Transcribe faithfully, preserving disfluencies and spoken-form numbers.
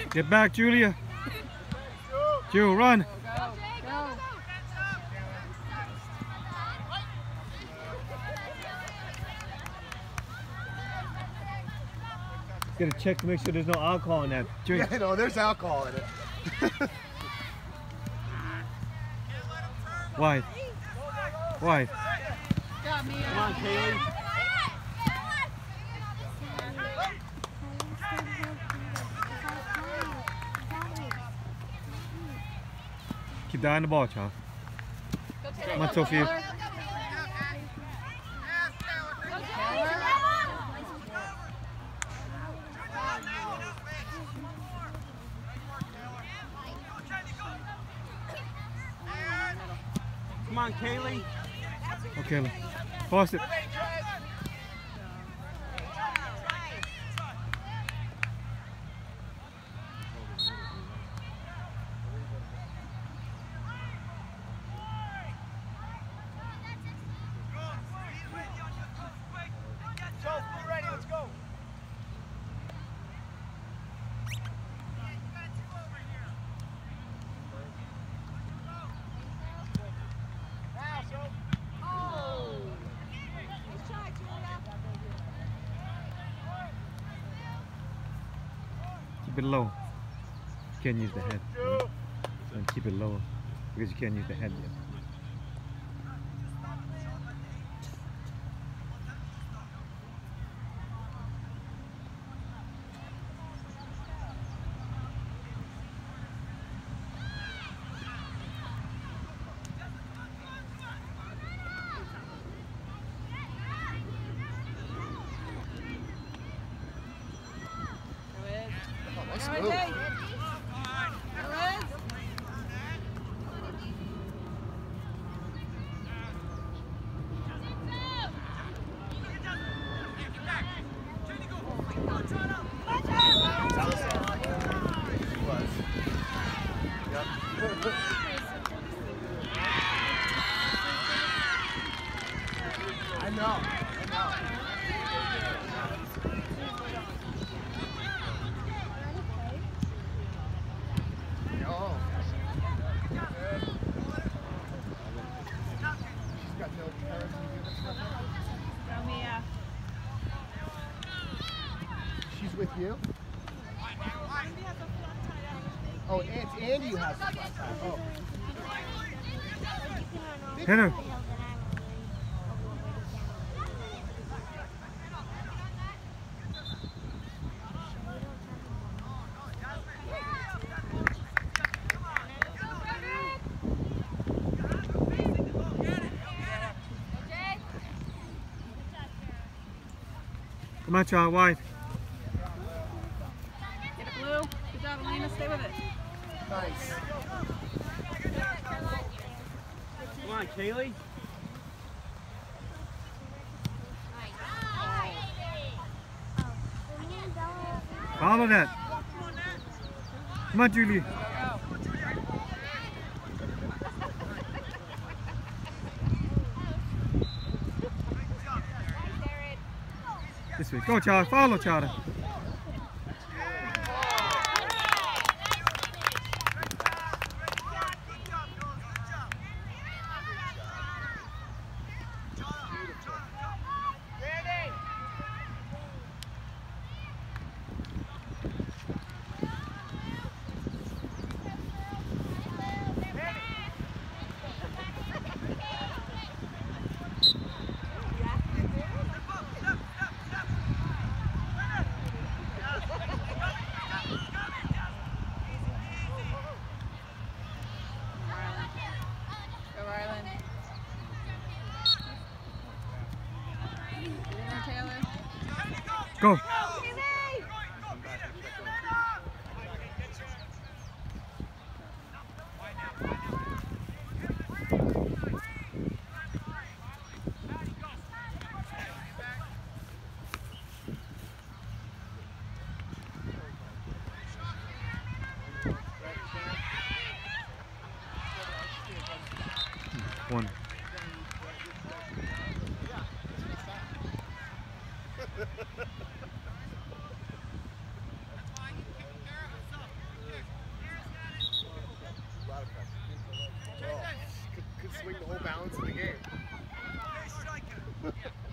Get back, Julia. Jewel, run. Get a check to make sure there's no alcohol in that drink. Yeah, no, there's alcohol in it. Wide. Wide. Come on, Kaylee. Keep that on the ball, child. Come on, Sophia. Come on, Kaylee. Okay, pause it. Keep it low. You can't use the head. Right? And keep it low because you can't use the head yet. Okay. I know. I know. She's with you? Oh, it's Andy who has the flat tire. Oh. Hit her. Come on, child, wide. Get it blue. Good job, Elena. Stay with it. Nice. Come on, Kaylee. Follow that. Come on, Julie. This way. Go, child. Follow, child. Go. One. could swing the whole balance of the game.